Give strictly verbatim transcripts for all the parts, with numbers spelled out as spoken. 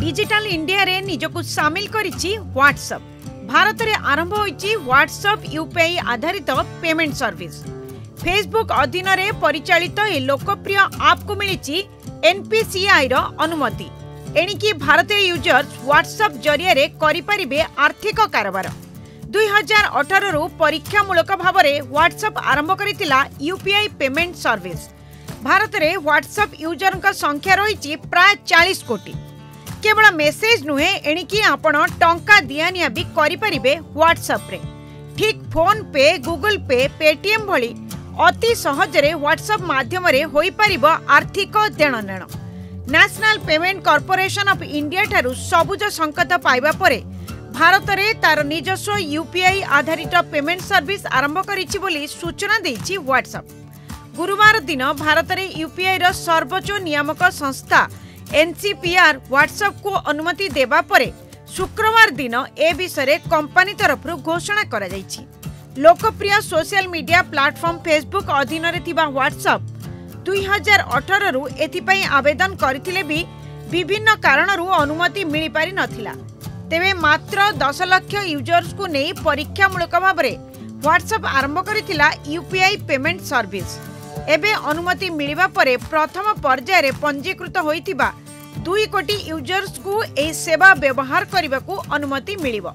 Digital India रे निजको शामिल करिछि WhatsApp. Bharat रे आरंभ होइछि व्हाट्सएप यूपीआई आधारित पेमेंट सर्विस। फेसबुक अधीन रे परिचालित ए लोकप्रिय ऐप को मिलिछि एनपीसीआई रो अनुमति। एणिकी भारतीय यूजर्स व्हाट्सएप जरिया रे करि परिबे आर्थिक कारोबार। दुई हजार अठारह रु परीक्षामूलक भाव में व्हाट्सएप आरंभ करितिला यूपीआई पेमेंट सर्विस। भारत में व्हाट्सएप यूजर संख्या रही प्राय चालीस कोटी। केवल मेसेज नुहे एणिकी आपण टंका दियानिया भी करें व्हाट्सएप रे। ठीक फोन पे, गूगल पे, पेटीएम भली अति सहजरे व्हाट्सएप माध्यम होई परिबो आर्थिक देणनेण। National Payment Corporation of India ठारू सबुज संकेत पाइबा परे भारत में तार निजस्व यूपीआई आधारित पेमेंट सर्विस आरंभ करिछि बोली सूचना देछि व्हाट्सएप। गुरुवार दिन भारत में यूपीआई रो सर्वोच्च नियामक संस्था एनसीपीआर व्हाट्सएप को अनुमति देबा परे शुक्रवार दिन ए विषय कंपनी तरफ घोषणा करा जाइछि। लोकप्रिय सोशल मीडिया प्लेटफॉर्म फेसबुक अधीन रे थिबा व्हाट्सएप दुई हजार अठारह रु एथिपाई आवेदन करथिले भी विभिन्न कारणरू अनुमति मिली पारि नथिला। तेबे मात्र दस लाख यूजर्स को नहीं परीक्षामूलक भाव में व्हाट्सएप आरंभ करितिला यूपीआई पेमेंट सर्विस। एबे अनुमति मिलिबा परे प्रथम पर्याय पंजीकृत होइतिबा दुई कोटी यूजर्स को एही सेवा व्यवहार करबाकू अनुमति मिलिबो।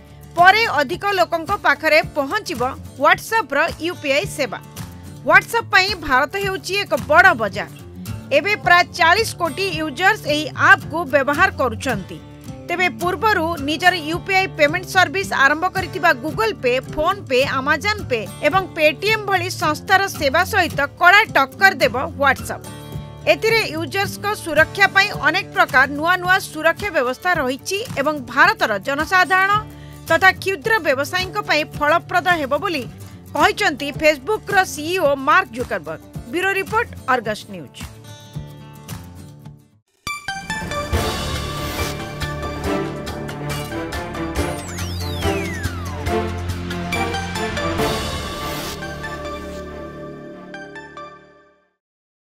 परे अधिक लोकंक पाखरे पहुंचिबो व्हाट्सएप रो यूपीआई सेवा। व्हाट्सएप पई भारत हेउची एक बड़ बाजार। एबे प्राय चालीस कोटी यूजर्स एही ऐप को व्यवहार करूछंती। तेबे पूर्वरु निजर यूपीआई पेमेंट सर्विस आरंभ करितिबा Google Pay, PhonePe, Amazon Pay एवं पेटीएम भली संस्थार सेवा सहित कड़ा टक्कर देव व्हाट्सएप। एथिरे यूजर्स को सुरक्षा पई अनेक प्रकार नुआ नुआ सुरक्षा व्यवस्था रहिछि एवं भारतर जनसाधारण तथा क्षुद्र व्यवसायीक पई फलप्रद हेबो बोली कहिसंती फेसबुक रो CEO Mark Zuckerberg. Bureau report, Argus news.